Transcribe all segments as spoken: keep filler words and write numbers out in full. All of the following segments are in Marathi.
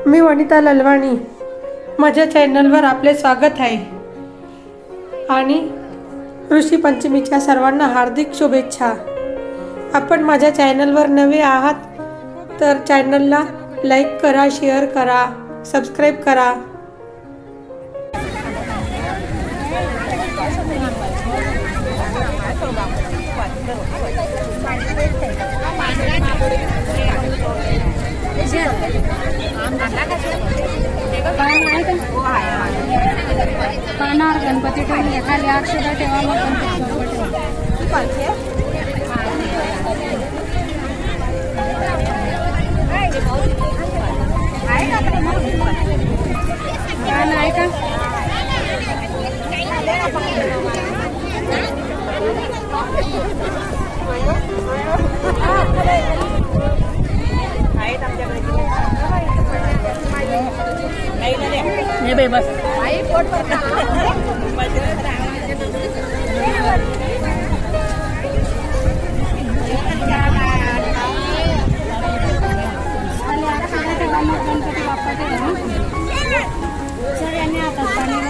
मी वनिता ललवाणी, माझ्या चॅनलवर आपले स्वागत आहे आणि ऋषी पंचमीच्या सर्वांना हार्दिक शुभेच्छा। आपण माझ्या चॅनलवर नवे आहात तर चॅनलला लाईक करा, शेअर करा, सबस्क्राईब करा। पानावर गणपती ठेवून खाली अक्षता ठेवा, मग आहे का ये बे बस आई पोट पर गणपती बाप्पा सर यांनी आता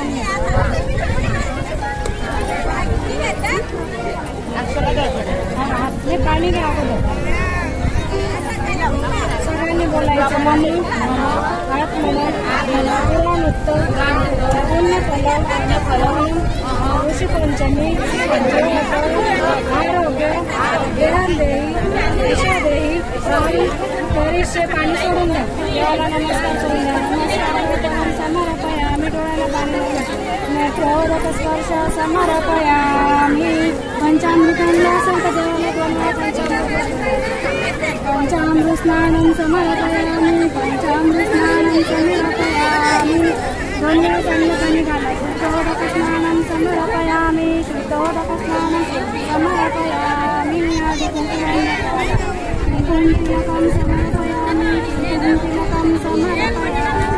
पाणी पाणी सगळ्यांनी बोलायचं मम्मी हात ऋषी पंचमी आरोग्य देहान देही दिशा देही बरीचसे पाणी सोडून द्या, देवाला नमस्कार करून द्या। नमस्कार समर्पयामी, डोळ्याला पाणी नेत्रोदक स्पर्श समर्पयामी, पंचामृतांना संत देवाला पंचामृत स्नानं समर्पयामी, पंचामृत स्नानं समर्पयामी, दोन वेळा चांगलं पाणी घालायचं। शुद्धोदक स्नानं समर्पयामी, शुद्धोदक स्नानं समर्पयामी, आदि कुंकुमं कुंकुमं समर्पयामी, कुंकुमं समर्पयामी,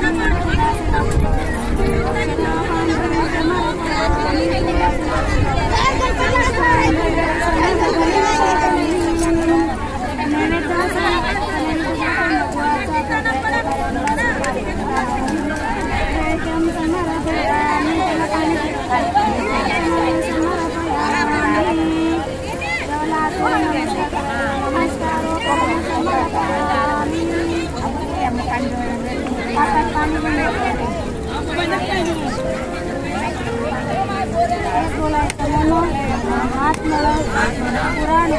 हात मळत पुराण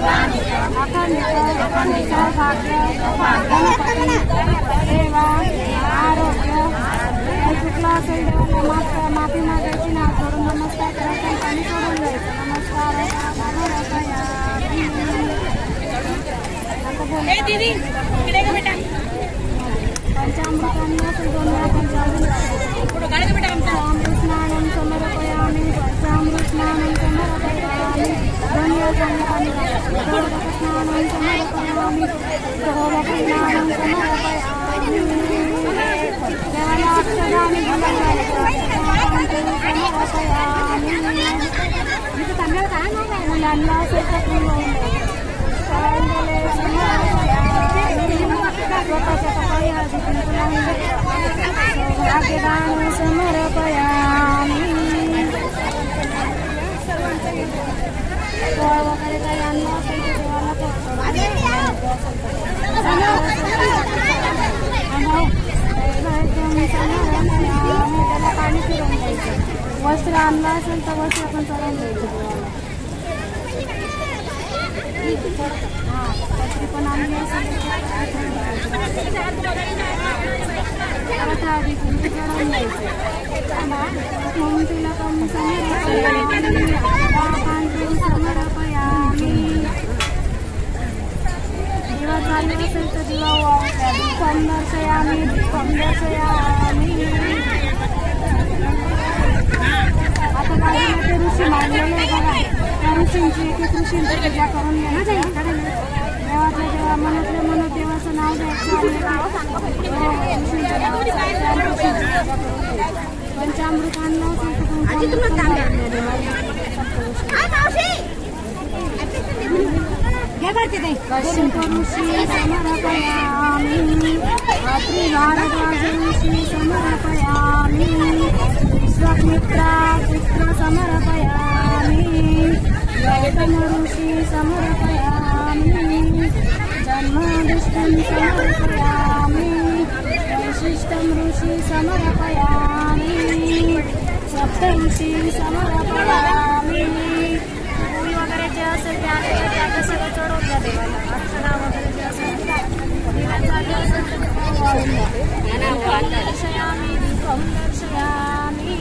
सेवा आरोग्य चुकलं असेल देवाला माफी मागायची, ना करून नमस्कार करायचं, पाणी सोडून द्यायचं। नमस्कार पंचामृतांना दोन वेळा पंचामृत स्नानं समर्पयामी, पंचामृत स्नानं समर्पयामी, दोन वेळा चांगलं पाणी स्नानं समर्पयामी, स्नानं समर्पयामी, देवाला अक्षराने मुलांना स्वतःच्या भाग्यदान समर्पयामी, वगैरे काही अन्न असेल तर त्याला पाणी फिरवून द्यायचं। वस्त्र आणलं असेल तर वस्त्र पण चढवून द्यायचं। हा पत्री पण आणली असेल आधी तुम्ही चढवून द्यायचं। मग तिला पण समर्पयामी, दिवा चालू असेल तर दिवा दीपं दर्शयामी, दीपं दर्शयामी। आता बाजूला ऋषी मारलेले बघा, त्या ऋषींची एक एक ऋषींची पूजा करून घ्या ना जाईल। देवाच्या देवा मनातल्या मनात देवाचं नाव घ्यायचं, पंचामृतांना संत कश्यप ऋषी समर्पयामि अत्रि भारद्वाज ऋषी समर्पयामि विश्वामित्र पुत्र समर्पयामि गौतम ऋषि समर्पयामि जन्मदुष्टं समर्पयामि वैशिष्टं ऋषि समर्पयामि सप्त ऋषी समर्पयामि। फूल वगैरे जे असेल ते आहे ते आता सगळं चढवून द्या देवाला. अक्षरा वगैरे जे असेल ते दिव्यांचा जे असेल ते वाहून द्या. दर्शयामि दीपं दर्शयामि.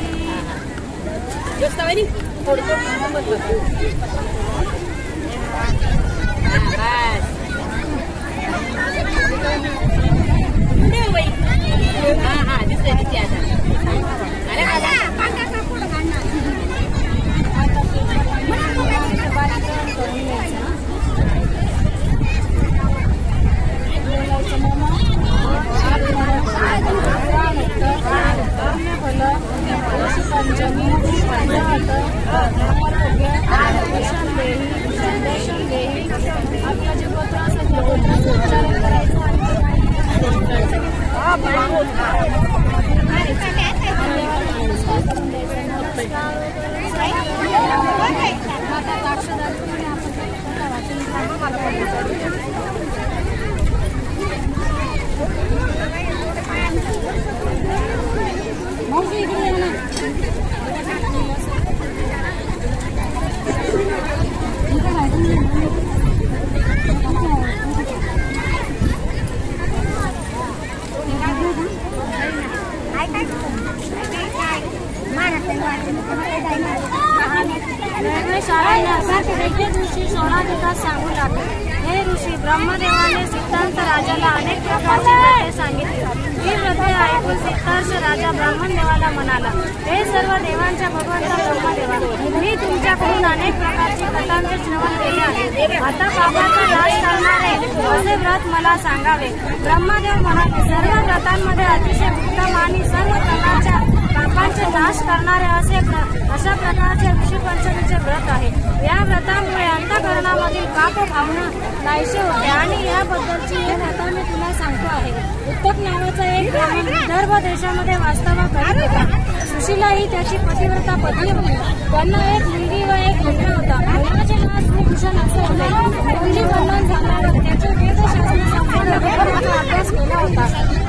ऋषी सोळा दिवसात सांगू लागले, हे ऋषी ब्रह्मदेवाने सिद्धांत राजाला अनेक प्रकारची व्रते सांगितली. ही व्रते ऐकून सिद्धार्थ राजा ब्राह्मणदेवाला म्हणाला, हे सर्व देवांच्या भगवंता ब्रह्मदेवा, मी तुमच्याकडून अनेक प्रकारची व्रतांचे श्रवण केले आहे. आता पापाचा नाश करणारे असे व्रत मला सांगावे. ब्रह्मदेव म्हणाले, सर्व व्रतांमध्ये अतिशय उत्तम आणि सर्व प्रकारच्या पापांचे नाश करणारे असे अशा प्रकारचे ऋषी पंचमीचे व्रत आहे. या व्रतामुळे अंतःकरणामधील पाप भावना नाहीसे होते आणि याबद्दलची एक कथा मी तुला सांगतो आहे. उत्तक नावाचा एक ब्राह्मण विदर्भ देशामध्ये वास्तव्य करीत होता. सुशीला ही त्याची पतिव्रता पत्नी होती. त्यांना एक मुलगी व एक मुलगा होता. मुलाचे नाव श्रीभूषण असे होते. मुलगी वर्णन झाल्यावर त्याचे वेदशास्त्र संपूर्ण वेदांचा अभ्यास केला होता.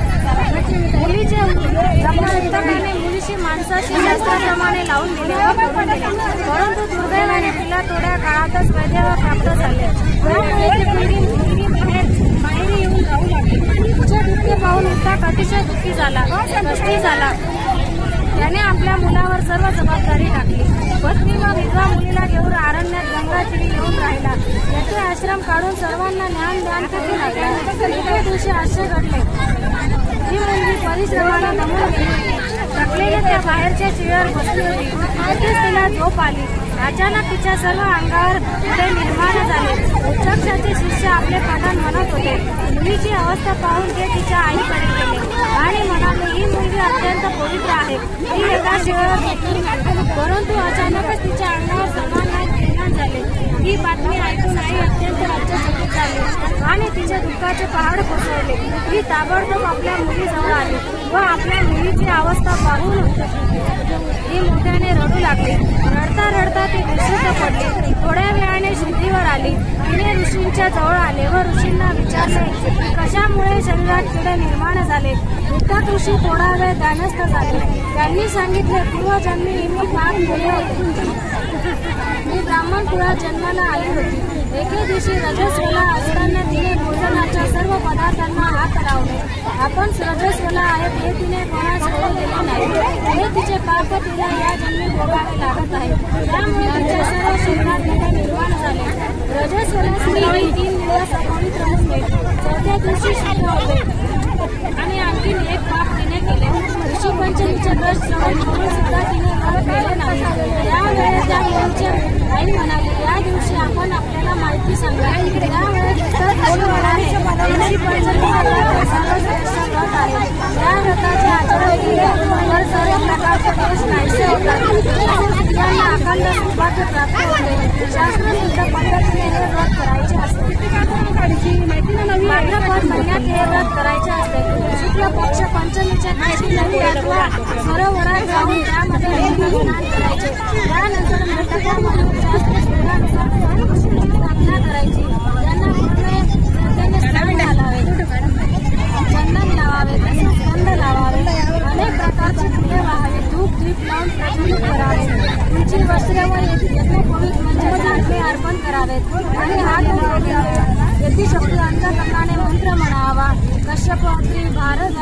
मुलीचे ब्रह्मदत्तकाने मुलीशी माणसाशी शास्त्राप्रमाणे लावून दिले व करून दिले. परंतु दुर्दैवाने तिला थोड्या काळातच वैधव्य प्राप्त झाले. त्यामुळे ती मुलगी मुलगी बाहेर बाहेर येऊन राहू लागली. तिचे दुःख पाहून उत्तक अतिशय दुःखी झाला कष्टी झाला. त्याने आपल्या मुलावर सर्व जबाबदारी टाकली. पत्नी व विधवा मुलीला घेऊन अरण्यात गंगा तीरी येऊन राहिला. याचे आश्रम काढून सर्वांना ज्ञान दान करू लागला. एके दिवशी असे घडले, ही मुलगी परिश्रमाला दमून गेली. थकलेली त्या बाहेरच्या चिळ्यावर बसली होती. तेथेच तिला झोप आली. अचानक तिच्या सर्व अंगावर उदय निर्माण झाले. उत्तक्षाचे शिष्य आपले पठण म्हणत होते. मुलीची अवस्था पाहून ते तिच्या आईकडे गेले आणि म्हणाले, ही मुलगी अत्यंत पवित्र आहे. ती एका शिळ्यावर झोपली. परंतु अचानकच तिच्या अंगावर समान निर्माण झाले. ही बातमी ऐकून आई अत्यंत आश्चर्यचकित झाली आणि तिच्या दुःखाचे पहाड कोसळले. ती ताबडतोब आपल्या मुलीजवळ आली व आपल्या मुलीची अवस्था पाहून ती मोठ्याने रडू लागली. रडता रडता ती बेशुद्ध पडली. थोड्या वेळाने शुद्धीवर आली. तिने ऋषींच्या जवळ आले व ऋषींना विचारले, कशामुळे शरीरात किडे निर्माण झाले. उत्तक ऋषी थोडा वेळ ध्यानस्थ झाले. त्यांनी सांगितले, पूर्वजन्मी मी पाप केले होते. मी ब्राह्मण कुळात जन्माला आली होती. एके दिवशी रजस्वला असताना तिने भोजनाच्या सर्व पदार्थांना हात लावले. आपण रजस्वला आहेत हे तिने कोणास कळू दिले नाही. हे तिचे पाप तिला या जन्मी भोगावे लागत आहे. त्यामुळे तिच्या सर्व शरीरात किडे निर्माण झाले. रजस्वला स्त्री तीन दिवस अपवित्र होते. चौथ्या दिवशी शुद्ध होते आणि आणखी एक पाप तिने केले. ऋषी पंचमीचे व्रत श्रवण करून सुद्धा तिने व्रत केले नाही. त्यावेळेस त्या मुलीच्या आई म्हणाली, या दिवशी आपण आपल्याला माहिती सांगा. त्यावेळेस ऋषी पंचमीचे व्रत सर्वश्रेष्ठ व्रत आहे. या व्रताचे आचरण केल्यावर सर्व प्रकारचे दोष नाहीसे होतात. स्त्रियांना अखंड सौभाग्य प्राप्त होते. शास्त्रशुद्ध पद्धतीने हे व्रत करायचे असते. घेऊन त्यामध्ये स्नान करायचे. त्यानंतर मंडपामध्ये शास्त्रशुद्धानुसार सर्व ऋषींची स्थापना करायची. त्यांना पूर्ण स्नान घालावे, चंदन लावावे, तसेच गंध लावावे, अनेक प्रकारचे फुले वाहावे, धूप दीप लावून प्रज्वलित करावे, उंची वस्त्रे व यज्ञोपवीत म्हणजे चांदणे अर्पण करावेत आणि हात जोडून घ्यावे. यतिशक्ती अंतकरणाने मंत्र म्हणावा. कश्यप अत्रि भारत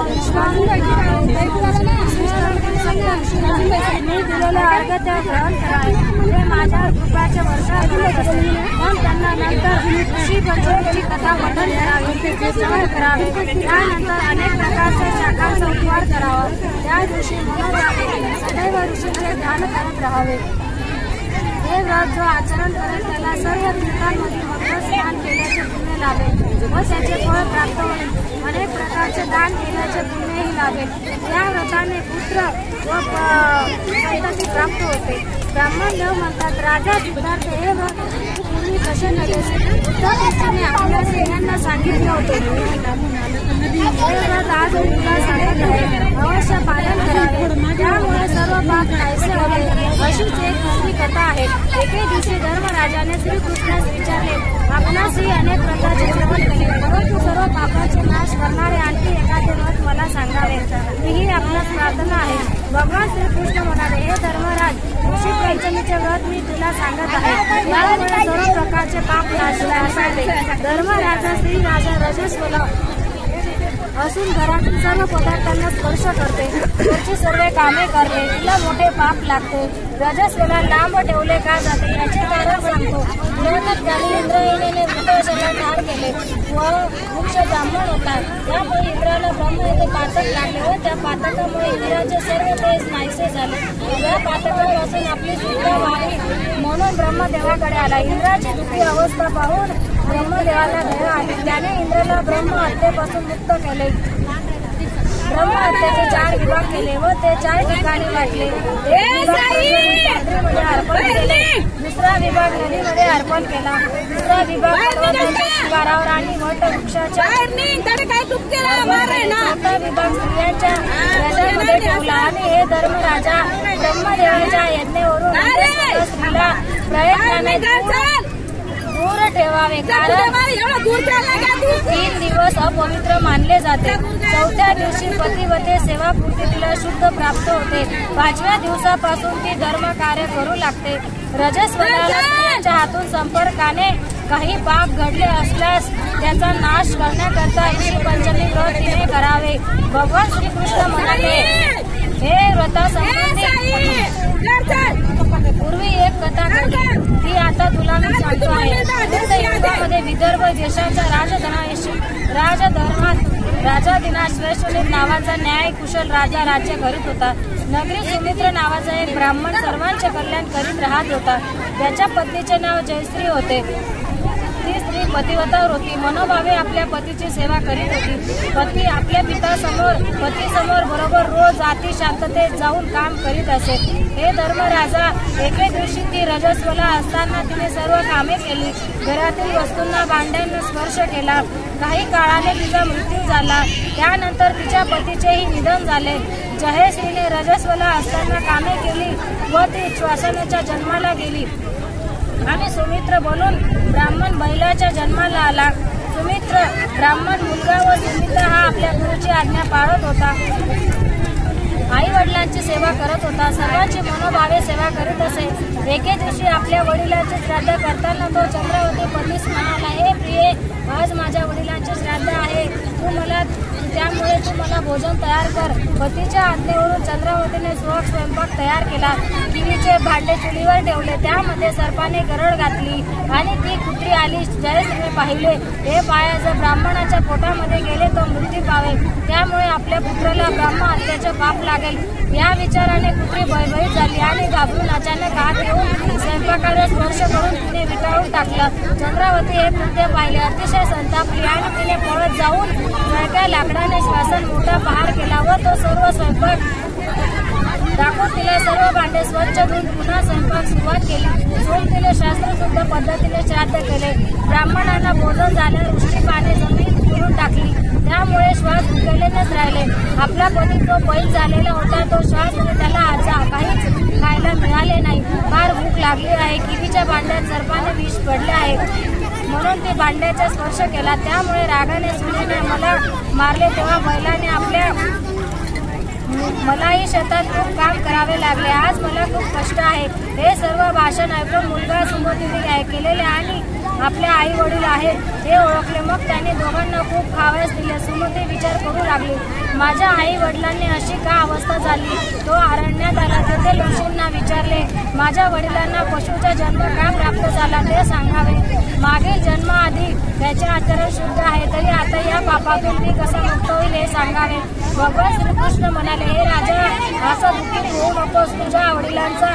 मी दिलेले अर्घ्य त्या ग्रहण करावे. हे माझ्या कृपाचे वर्षा मग त्यांना नंतर ऋषी पंचमीची कथा पठण करावी, श्रवण करावे. त्यानंतर अनेक प्रकारचे शाखांचा उपवार करावा. त्या दिवशी मनोभावे सदैव ऋषीचे ध्यान करत राहावे. हे व्रत जो आचरण करेल त्याला सर्व तीर्थांमध्ये मकर स्नान केल्याचे पुण्य लाभेल व त्याचे फळ प्राप्त होईल. अनेक प्रकारचे दान केल्याचे पुण्यही लाभेल. या व्रताने पुत्र व संतती प्राप्त होते. ब्राह्मण देव म्हणतात, राजा सिद्धार्थ हे व्रत पूर्वी कसे नव्हेस? उद्धव आपल्या सेनांना सांगितले होते. हे व्रत आज तुला सांगत आहे, अवश्य पालन करावे, त्यामुळे सर्व पाप नाहीसे होते. अशीच एक दुसरी कथा आहे. एके दिवशी धर्मराजाने श्रीकृष्णास विचारले, आपणासही अनेक व्रताचे श्रवण केले, परंतु सर्व पापाचे नाश करणारे आणखी एखादे व्रत मला सांगावे, हीही आपणास प्रार्थना आहे. भगवान श्रीकृष्ण म्हणाले, हे धर्मराज, ऋषी पंचमीचे व्रत मी तुला सांगत आहे. यामुळे सर्व प्रकारचे पाप नाशले असावे. धर्मराजा श्री राजा रजस्वला असून घरातील सर्व पदार्थांना स्पर्श करते, त्याची सर्व कामे करते, तिला मोठे पाप लागते. रजस्वला लांब ठेवले का जाते याचे कारण सांगतो. नियमित त्याने इंद्रायणीने वृक्षाला ठार केले व वृक्ष ब्राह्मण होता. त्यामुळे इंद्राला ब्रह्म येथे पातक लागले व त्या पातकामुळे इंद्राचे सर्व तेज नाहीसे झाले. या पातकापासून आपली सुटका व्हावी म्हणून ब्रह्मदेवाकडे आला. इंद्राची दुःखी अवस्था पाहून ब्रह्मदेवाला दया आली. त्याने इंद्राला ब्रह्म हत्येपासून मुक्त केले. ब्रह्म हत्याचे चार विभाग केले व ते चार ठिकाणी वाटले. मध्ये अर्पण केले, दुसरा विभाग नदीमध्ये अर्पण केला, दुसरा विभाग पर्वताच्या शिवारावर आणि वट वृक्षाच्या, चौथा विभाग स्त्रियांच्या रजामध्ये ठेवला. आणि हे धर्मराजा ब्रह्मदेवाच्या यज्ञेवरून स्त्रीला प्रयत्नाने दूर ठेवावे, कारण तीन दिवस अपवित्र मानले जाते. चौथ्या दिवशी पतिव्रते सेवापूर्ती तिला शुद्ध प्राप्त होते. पाचव्या दिवसापासून ती धर्म कार्य करू लागते. रजस्वलाला स्त्रियांच्या हातून संपर्काने काही पाप घडले असल्यास त्याचा नाश करण्याकरता ऋषी पंचमी व्रत तिने करावे. भगवान श्रीकृष्ण म्हणाले, हे व्रतासंबंधी पूर्वी एक कथा घडली, ती आता तुला मी सांगतो आहे. युगामध्ये विदर्भ देशाच्या राजधनाशी राजधर्मात राजा दिनाश्रेष्ठ नावाचा न्याय कुशल राजा राज्य करीत होता. नगरी सुमित्र नावाचा एक ब्राह्मण सर्वांचे कल्याण करीत राहत होता. त्याच्या पत्नीचे नाव जयश्री होते. ती स्त्री पतिव्रतावर होती. मनोभावे आपल्या पतीची सेवा करीत होती. पती आपल्या पितासमोर पतीसमोर बरोबर रोज अति शांततेत जाऊन काम करीत असे. हे धर्मराजा, एके दिवशी ती रजस्वला असताना तिने सर्व कामे केली. घरातील वस्तूंना भांड्यांना स्पर्श केला. काही काळाने तिचा मृत्यू झाला. त्यानंतर तिच्या पतीचेही निधन झाले. जयश्रीने रजस्वला असताना कामे केली व ती श्वासनाच्या जन्माला गेली आणि सुमित्र बोलून ब्राह्मण बैलाच्या जन्माला आला. सुमित्र ब्राह्मण मुलगा व सुमित्र हा आपल्या गुरुची आज्ञा पाळत होता. आई वडिलांची सेवा करत होता. सर्वांची मनोभावे सेवा करीत असे. एके दिवशी आपल्या वडिलांचे श्राद्ध करताना तो चंद्रावती पतीस म्हणाला, हे प्रिये, आज माझ्या वडिलांचे श्राद्ध आहे, तू मला त्यामुळे तू मला भोजन तयार कर. पतीच्या आज्ञेवरून चंद्रावतीने स्वयं स्वयंपाक तयार केला. किवीचे भांडे चुलीवर ठेवले. त्यामध्ये सर्पाने गरड घातली आणि ती कुत्री आली. जयश्रीने पाहिले, हे पाया जर ब्राह्मणाच्या पोटामध्ये गेले तो मृत्यू पावे, त्यामुळे आपल्या पुत्राला ब्राह्मण हत्याचे पाप लागेल. या विचाराने कुत्री भयभीत झाली आणि घाबरून अचानक हात घेऊन स्वयंपाकाला स्पर्श करून तिने विटाळून टाकला. चंद्रावती हे कृत्य पाहिले, अतिशय संतापली आणि तिने पळत जाऊन जळक्या लाकडाने श्वासन मोठा पहार केला व तो सर्व स्वयंपाक दाखवून तिला सर्व भांडे स्वच्छ धुवून पुन्हा स्वयंपाक सुरुवात केली. सोम तिने शास्त्रशुद्ध पद्धतीने श्राद्ध केले. ब्राह्मणांना भोजन झाल्यावर उष्टी पाने जमिनीत पुरून टाकली. त्या त्यामुळे श्वास भुकेलेच राहिले. आपला पती जो बैल झालेला होता तो श्वास त्याला आजा काहीच खायला मिळाले नाही. फार भूक लागली आहे. किवीच्या भांड्यात सर्पाने विष पडले आहे म्हणून ते भांड्याचा स्पर्श केला. त्यामुळे रागाने सुनेने मला मारले. तेव्हा बैलाने आपल्या मलाही शेतात खूप काम करावे लागले. आज मला खूप कष्ट आहे. हे सर्व भाषण ऐकून मुलगा सुमतीने केलेले आणि आपल्या आई वडील आहेत हे ओळखले. मग त्याने दोघांना खूप खावयास दिले. सुमती विचार करू लागली, माझ्या आई वडिलांनी अशी का अवस्था झाली. तो अरण्यात आला. तेथे ऋषींना विचारले, माझ्या वडिलांना पशुचा जन्म का प्राप्त झाला ते सांगावे. मागील जन्माआधी त्याचे आचरण शुद्ध आहे तरी आता या पापातून ती कसा मुक्त होईल हे सांगावे. भगवान श्रीकृष्ण म्हणाले, हे राजा असं दुःखी होऊ नकोस. तुझ्या वडिलांचा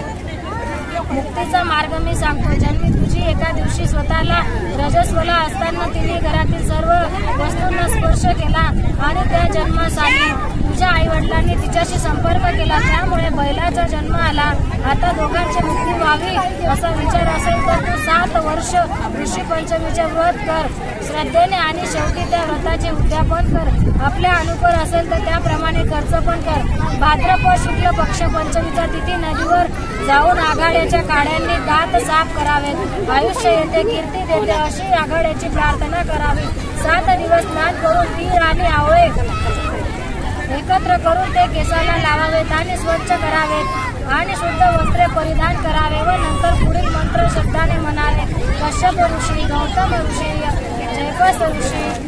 मुक्तीचा मार्ग मी सांगतो. जन्मी तुझी एका दिवशी स्वतःला रजस्वला असताना तिने घरातील सर्व वस्तूंना स्पर्श केला आणि त्या जन्मास आली. तुझ्या आई वडिलांनी तिच्याशी संपर्क केला त्यामुळे बैलाचा जन्म आला. आता दोघांची मुक्ती व्हावी असा विचार असेल तर तू सात वर्ष ऋषी पंचमीचे व्रत कर श्रद्धेने आणि शेवटी त्या व्रताचे उद्यापन कर. आपल्या अनुकूल असेल तर त्याप्रमाणे खर्च पण कर. भाद्रपद शुक्ल पक्ष पंचमीच्या तिथी नदीवर जाऊन आघाड्याच्या काड्यांनी दात साफ करावेत. आयुष्य येते कीर्ती देते अशी आघाड्याची प्रार्थना करावी. सात दिवस स्नान करून तीळ आणि आवळे एकत्र करून ते केसाला लावावेत आणि स्वच्छ करावेत आणि शुद्ध वस्त्रे परिधान करावे व नंतर पुढील मंत्र शब्दाने म्हणावे. कश्यप ऋषी, गौतम ऋषी, जैकस ऋषी,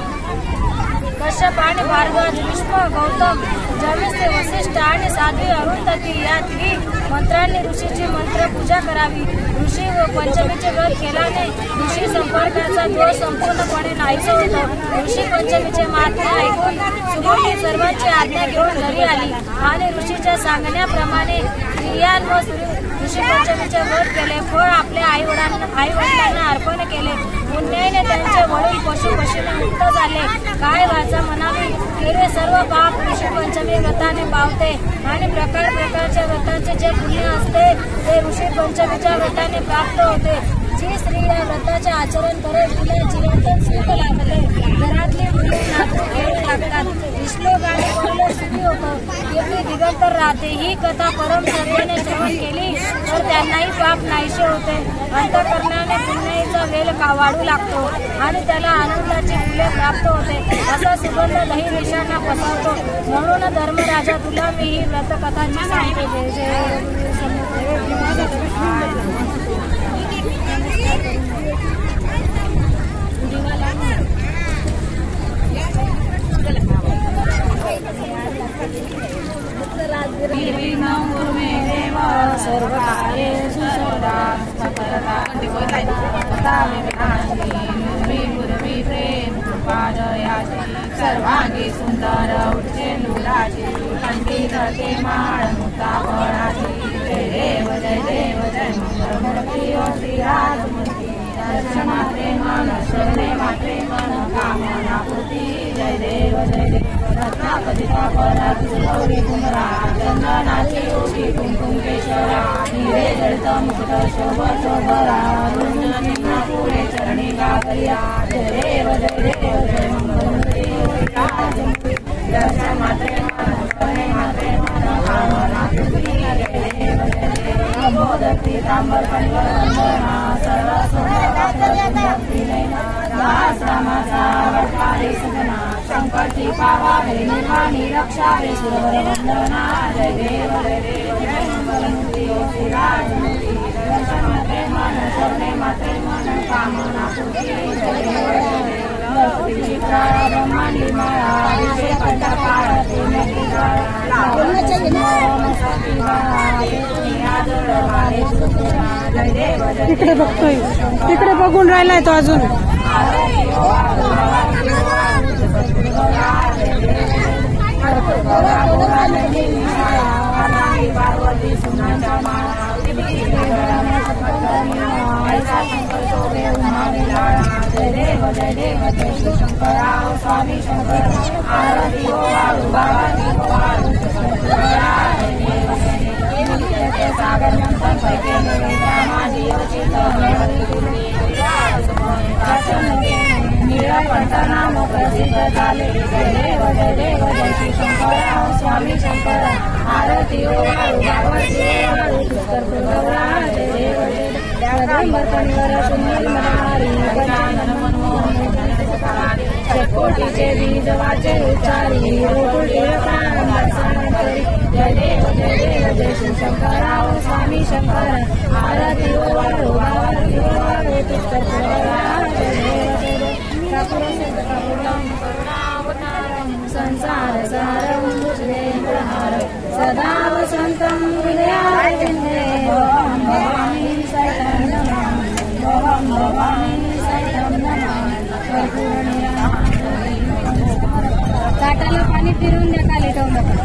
कश्यप आणि भारद्वाज, भीष्म, गौतम, जमिष्ठ, वसिष्ठ आणि साध्वी अरुंधती या तिघी मंत्रांनी ऋषीची मंत्र पूजा करावी. ऋषी व पंचमीचे व्रत केल्याने ऋषी संपर्काचा दोष संपूर्णपणे नाहीसा होतो. ऋषी पंचमीचे महात्म्य ऐकून सुमती सर्वांची आज्ञा घेऊन घरी आली आणि ऋषीच्या सांगण्याप्रमाणे स्त्रियां व ऋषी पंचमीचे व्रत केले. फळ आपल्या आई वडिलांना आई वडिलांना अर्पण केले. पुण्याने त्यांचे वडील पशु पशुने मुक्त झाले. काय वाचा म्हणावी, केले सर्व पाप ऋषी पंचमी व्रताने पावते आणि प्रकार प्रकारच्या व्रतांचे जे पुण्य असते ते ऋषी पंचमीच्या व्रताने प्राप्त होते. जी स्त्री या व्रताचे आचरण करेल तिला जीवनात सुख लाभते. घरातली मुले नातू खेळू लागतात. श्लोक आणि परलोक सुखी होतो. कीर्ती दिगंतर राहते. ही कथा परम श्रद्धेने श्रवण केली तर त्यांनाही पाप नाहीसे होते. अंतःकरणाने पुण्याईचा वेल का वाढू लागतो आणि त्याला आनंदाची फुले प्राप्त होते. असा सुगंध दही देशांना पसरतो. म्हणून धर्मराजा तुला मी ही व्रतकथांची सांगते. जय जय सर्वांगी सुंदर उच्चेंदुराची कंठी धरते माळ मुक्ता फळाची. जय देव जय देव जय मंगलमूर्ती ओ श्रीराजमूर्ती. दर्शन मात्रे मन श्रवणे मात्रे मन कामना पूर्ती. जय देव जय देव रत्नापदी पापरा गौरी कुमरा चंदनाची ओटी कुंकुम केशरा. हिरे जडित मुकुट शोभ शोभरा निम्ना पुढे चरणी गागरिया. जय देव जय देव जय मंगलमूर्ती दर्शन मात्रे मन श्रवणे मात्रे मन कामना पूर्ती. जय देव जय देव मोदक पीतांबर कणिवर वंदना सर्व सुंदर सहस्रमाचा वटकाळी सुगना. शंकरची पावावे निर्वाणी रक्षावे सुरवर वंदना. जय देव जय देव जय मंगलमूर्ती ओ श्रीराजमूर्ती. दर्शन मात्रे मन श्रवणे मात्रे मन कामना पूर्ती. जय देव जय देव ब्रह्मांडी माळा विषय कंठकाळ पुण्यकी काळा जय देव जय. तिकडे बघतोय, तिकडे बघून राहिलाय तो अजून. पार्वती सुनाच्या माळा जय देव जय देव जय शिवशंकरा स्वामी शंकर. आरती हो वाळू बाबाजी हो वाळू जय देव जय देव सागर मंथन पैके माझी निळकंठ नाम प्रसिद्ध झाले. स्वामी शंकर आरती ओवाळू गावाची ओवाळू पुष्कर गौरा जय देव जय जगदंबर कणवर सुंदर मनहारी गजानन मनमोहन कोटीचे बीज वाचे उच्चारी रोकुटी प्राण दर्शनांतरी जय देव जय देव जय शिव शंकराव स्वामी शंकर आरती ओवाळू गावाची ओवाळू पुष्कर गौरा जय देव जय देव ठाकुर सिद्ध ठाकुरम संसार सारं भुजगेन्द्रहार सदा वसन्तं हृदयारविन्दे भवं भवामि सहितं नमामि भवं भवामि सहितं नमामि ताटाला पाणी फिरून द्या खाली ठेवू नका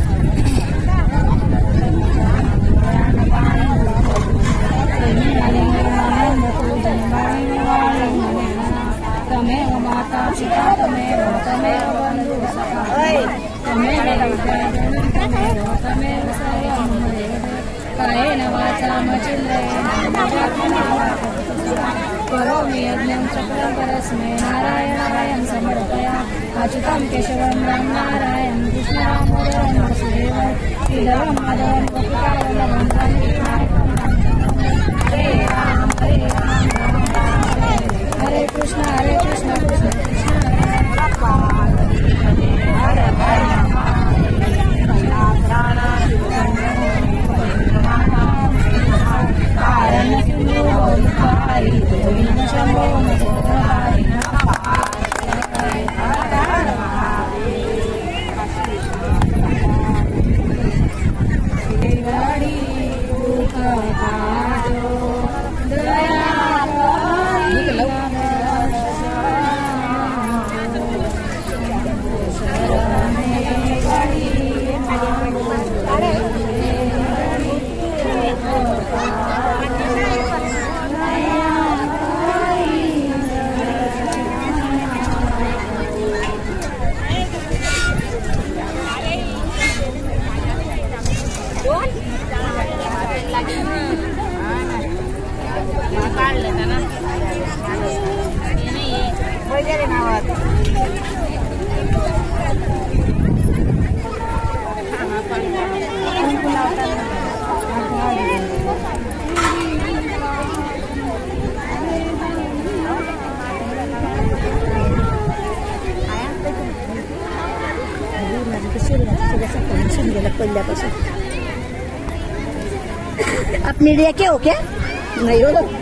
तमेव माता पिता तमेव तमेव बंधु सखा तमेव तमेव तमेव सर्वं कायेन वाचा मचिल्लेन करोमि यज्ञं चक्रं परस्मै नारायणाय समर्पया अच्युतं केशवं राम नारायण कृष्णरामोदरं वसुदेवं श्रीधरं माधवं गोपिकावल्लभं हरे राम हरे राम राम राम हरे कृष्ण हरे कृष्ण कृष्ण कृष्ण हरे हरे कारण सिंधु हरि गोविंद शंभो हरि आप मीडिया के हो क्या? नहीं हो लोग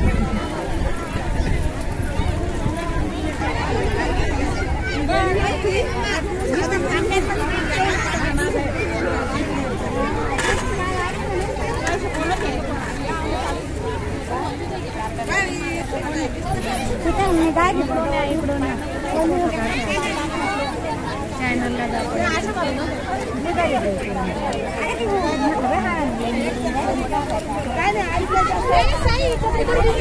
चॅनलला काय नाही